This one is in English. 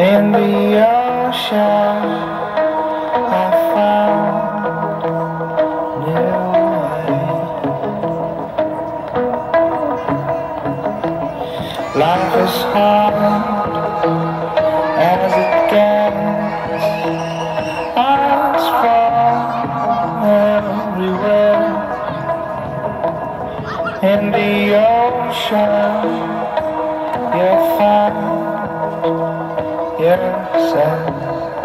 In the ocean I found new ways. Life is hard as it gets. Ice fall everywhere. In the ocean you'll find yourself.